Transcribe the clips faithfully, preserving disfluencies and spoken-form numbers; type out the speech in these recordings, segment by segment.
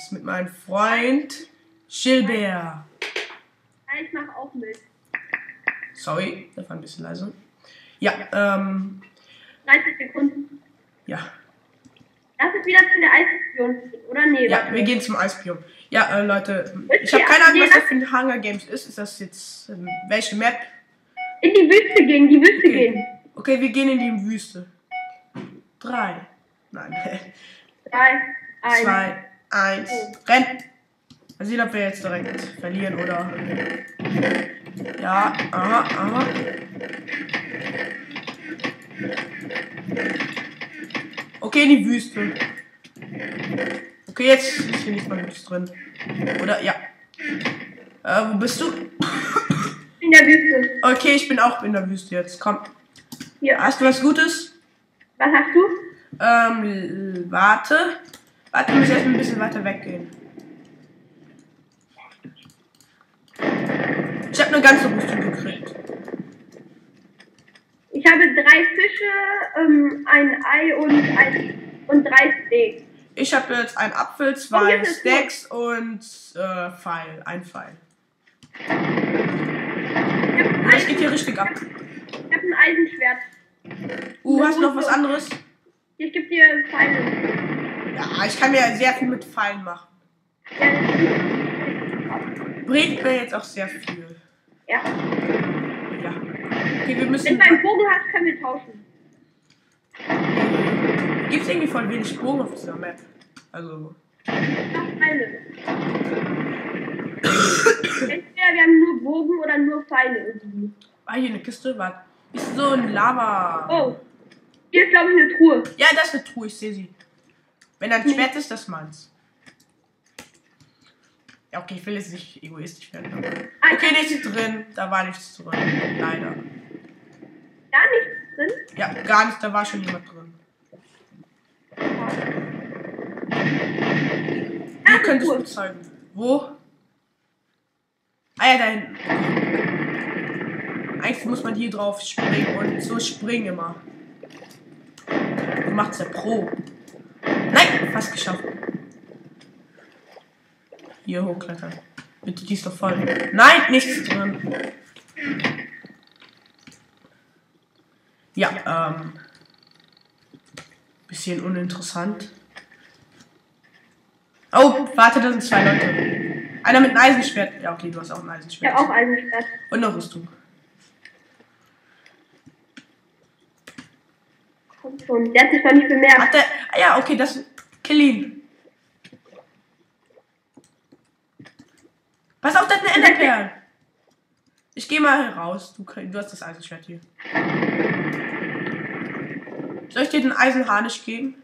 jetzt mit meinem Freund Gilbert. Ja, ich mach auch mit. Sorry, das war ein bisschen leise. Ja, ähm. dreißig Sekunden. Ja. Lass uns wieder zu der Eisbiom, oder? Nee, Ja, warte. wir gehen zum Eisbiom. Ja, äh, Leute, ich Okay, habe keine Ahnung, nee, was das lass- für ein Hunger Games ist. Ist das jetzt, ähm, welche Map? In die Wüste gehen, die Wüste Okay. gehen. Okay, wir gehen in die Wüste. Drei. Nein. Drei, eins. Zwei, eins. Renn! Mal sehen, ob wir jetzt direkt verlieren oder. Ja, aha, aha. Okay, in die Wüste. Okay, jetzt ist hier nicht mal Gutes drin. Oder? Ja. Äh, wo bist du? In der Wüste. Okay, ich bin auch in der Wüste jetzt. Komm. Hier. Hast du was Gutes? Was hast du? Ähm, l- warte. Warte, wir müssen erst ein bisschen weiter weggehen. Ich habe eine ganze Rüstung gekriegt. Ich habe drei Fische, ähm, ein Ei und ein und drei Steaks. Ich habe jetzt einen Apfel, Oh, zwei hier ist es Stacks und äh, Pfeil. Ein Pfeil. Ich habe ein, Das geht hier richtig ab. ich hab ein Eisenschwert. Uh, hast du noch was anderes? Ich gebe dir Pfeile. Ja, ich kann mir sehr viel mit Pfeilen machen. Ja, das ist Bringt mir jetzt auch sehr viel. ja. Ja. Okay, wir Wenn müssen. du einen Bogen hast, können wir tauschen. Gibt es irgendwie voll wenig Bogen auf dieser Map? Also. Noch Pfeile. Entweder wir haben nur Bogen oder nur Pfeile irgendwie. Ah, hier eine Kiste. Warte. Ist so ein Lava. Oh. Hier ist, glaube ich, eine Truhe. Ja, das ist eine Truhe, ich sehe sie. Wenn ein Schwert ist, das meins. Ja, okay, ich will jetzt nicht egoistisch werden. Aber Ah, okay, nichts drin. Da war nichts drin. Leider. Gar nichts drin. Ja, gar nicht. Da war schon jemand drin. Ah, Ihr könnt es Truhe. mir zeigen. Wo? Ah ja, da hinten. Eigentlich muss man hier drauf springen und so springen immer. Du machst ja Pro. Nein, fast geschafft. Hier hochklettern. Bitte, die ist doch voll. Nein, nichts drin. Ja, ähm. Bisschen uninteressant. Oh, warte, da sind zwei Leute. Einer mit einem Eisenschwert. Ja, okay, du hast auch ein Ich Eisenschwert. habe auch Eisenschwert. Und eine Rüstung. Kommt schon. Der hat sich noch nicht bemerkt. Hat der. Ah ja, okay, das. Kill ihn. Pass auf, das ist eine Enderperl. Ich geh mal heraus. Du, krieg- du hast das Eisenschwert hier. Soll ich dir den Eisenharnisch geben?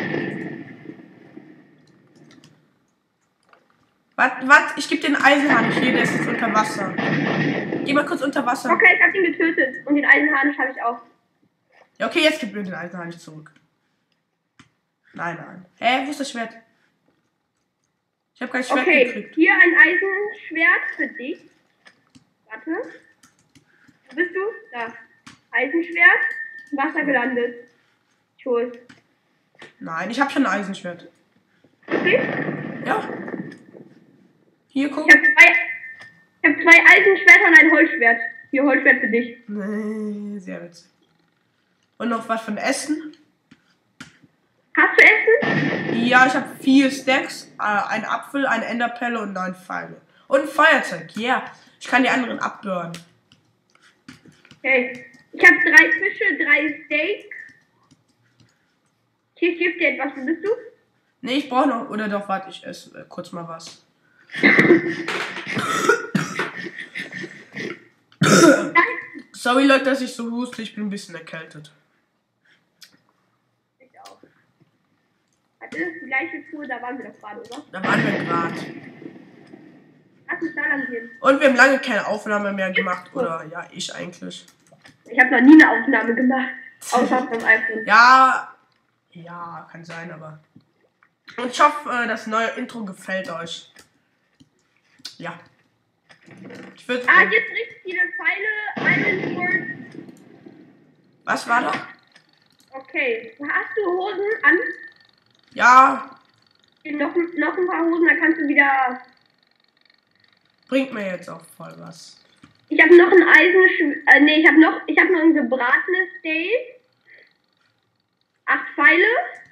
Warte, warte, ich gebe dir den Eisenharnisch hier, der ist jetzt unter Wasser. Geh mal kurz unter Wasser. Okay, ich habe ihn getötet. Und den Eisenharnisch habe ich auch. Ja, okay, jetzt gib mir den Eisenharnisch zurück. Nein, nein. Hä, wo ist das Schwert? Ich habe kein Schwert Okay, gekriegt. hier ein Eisenschwert für dich. Warte. Wo bist du? Da. Eisenschwert. Im Wasser gelandet. Ich hol's. Nein, ich habe schon ein Eisenschwert. Okay? Ja. Hier, guck. Ich habe zwei, ich hab zwei Eisenschwerter und ein Holzschwert. Hier, Holzschwert für dich. Nee, sehr witzig. Und noch was von Essen? Hast du Essen? Ja, ich habe vier Stacks, äh, einen Apfel, eine Enderpelle und neun Pfeile. Und ein Feuerzeug, ja. Yeah. Ich kann die anderen abburnen. Okay. Ich habe drei Fische, drei Steaks. Hier, ich gebe dir etwas. Wo bist du? Nee, ich brauche noch, oder doch, warte, ich esse äh, kurz mal was. Sorry Leute, dass ich so huste, ich bin ein bisschen erkältet. Ich auch. Warte, das ist die gleiche Tour, da waren wir doch gerade, oder? Da waren wir gerade. Lass uns da lang gehen. Und wir haben lange keine Aufnahme mehr gemacht, oder ja, ich eigentlich. Ich habe noch nie eine Aufnahme gemacht. Außer beim iPhone. Ja, ja, kann sein, aber. Und ich hoffe, äh, das neue Intro gefällt euch. Ja. Ich würde. Ah, hier sind richtig viele Pfeile. Iron Sword. Was war da? Okay. Hast du Hosen an? Ja. Noch, noch ein paar Hosen, dann kannst du wieder. Bringt mir jetzt auch voll was. Ich habe noch ein Eisen. Äh, nee, ich habe noch. Ich habe noch ein gebratenes Steak. Acht Pfeile.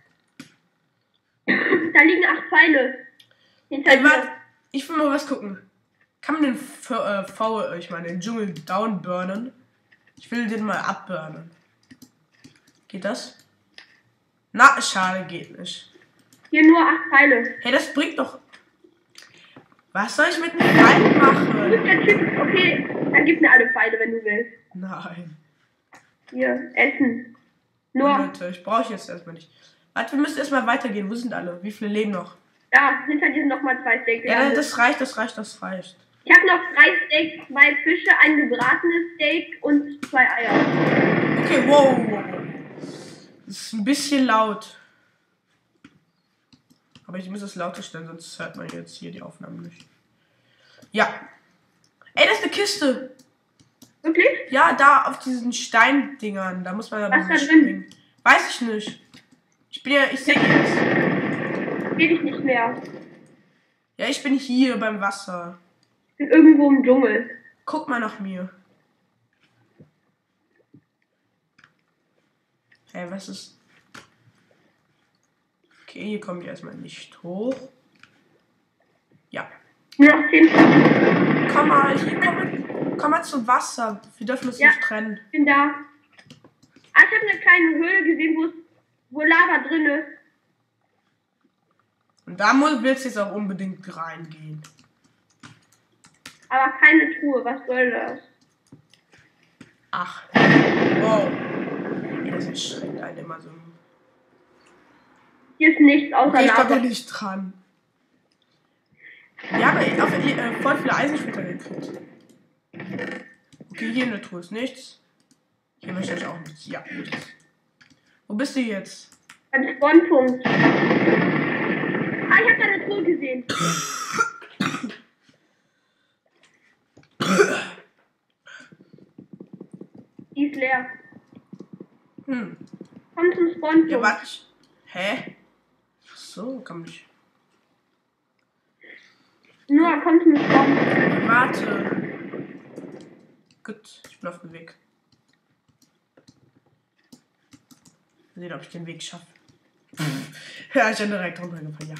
Da liegen acht Pfeile. Hinter Ey, dir. warte, ich will mal was gucken. Kann man den V, äh, v ich meine, den Dschungel downburnen? Ich will den mal abburnen. Geht das? Na, schade, geht nicht. Hier nur acht Pfeile. Hey, das bringt doch. Was soll ich mit dem Pfeil Du machen? bist der Typ. Okay, dann gib mir alle Pfeile, wenn du willst. Nein. Hier, Essen. Nur. Leute, ich brauche jetzt erstmal nicht. Warte, wir müssen erstmal weitergehen. Wo sind alle? Wie viele leben noch? Da, hinter dir sind nochmal zwei Steaks. Ja, das reicht, das reicht, das reicht. Ich habe noch drei Steaks, zwei Fische, ein gebratenes Steak und zwei Eier. Okay, wow, wow, wow. Das ist ein bisschen laut. Aber ich muss es lauter stellen, sonst hört man jetzt hier die Aufnahmen nicht. Ja. Ey, das ist eine Kiste. Wirklich? Ja, da auf diesen Steindingern. Da muss man da Was ein bisschen da drin? springen. Weiß ich nicht. Ich bin ja, ich sehe jetzt. Sehe ich nicht mehr. Ja, ich bin hier beim Wasser. Ich bin irgendwo im Dschungel. Guck mal nach mir. Hey, was ist... Okay, hier komme ich erstmal nicht hoch. Ja. Nur noch zehn. Komm mal, hier, komm mal, komm mal zum Wasser. Wir dürfen uns Ja. nicht trennen. Ich bin da. Ah, ich habe eine kleine Höhle gesehen, wo es wo Lava drin ist. Und da muss, willst du jetzt auch unbedingt reingehen. Aber keine Truhe. Was soll das? Ach. Wow. Ey, das erschreckt einen immer so. Hier ist nichts außer Okay, ich komm Lava. da nicht dran. Wir haben ja auf, äh, voll viele Eisenschwerter gekriegt. Okay, hier in der Truhe ist nichts. Hier wahrscheinlich auch nichts. Ja, nichts. Wo bist du jetzt? Beim Spawnpunkt. Ah, ich habe da eine Truhe gesehen. Die ist leer. Hm. Komm zum Spawnpunkt. Ja, warte. ich- Hä? Ach so, kann mich. Nur komm zum Spawnpunkt. Warte. Gut, ich bin auf dem Weg. Mal sehen, ob ich den Weg schaffe. Ja, ich bin direkt runtergefallen, ja.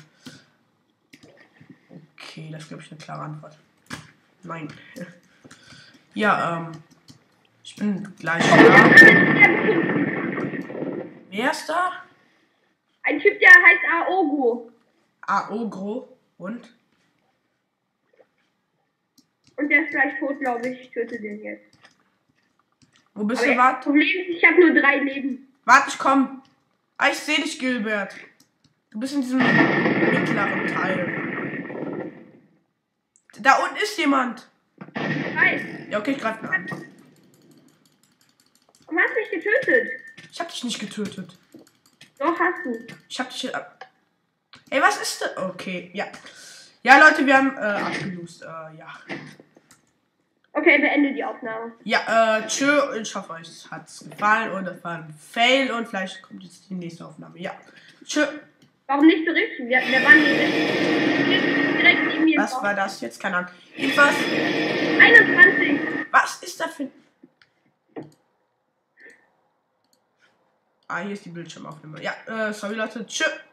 Okay, das ist, glaube ich, eine klare Antwort. Nein. Ja, ähm. Ich bin gleich Oh, da da. ist ein Typ, der gefunden. Wer ist da? Ein Typ, der heißt Aogo. Aogro. Und? Und der ist gleich tot, glaube ich. Ich töte den jetzt. Wo bist Aber du? das Warte. Problem ist, ich habe nur drei Leben. Warte, ich komm. Ah, ich sehe dich, Gilbert. Du bist in diesem mittleren Teil. Da unten ist jemand. Ich weiß. Ja, okay, ich greife ihn an. Warum hast du mich getötet? Ich hab dich nicht getötet. Doch, hast du. Ich hab dich. Äh, ey, was ist das? Okay, ja. Ja, Leute, wir haben äh, abgelost. Äh, ja. Okay, beende die Aufnahme. Ja, äh, tschö. Ich hoffe, euch hat's gefallen und es war ein Fail und vielleicht kommt jetzt die nächste Aufnahme. Ja. Tschö. Warum nicht so richtig? Wir, wir waren direkt, direkt neben mir. Was war das jetzt? Keine Ahnung. Jedenfalls. einundzwanzig. Was ist da für. Ah, hier ist die Bildschirmaufnahme. Ja, äh, sorry Leute. Tschö.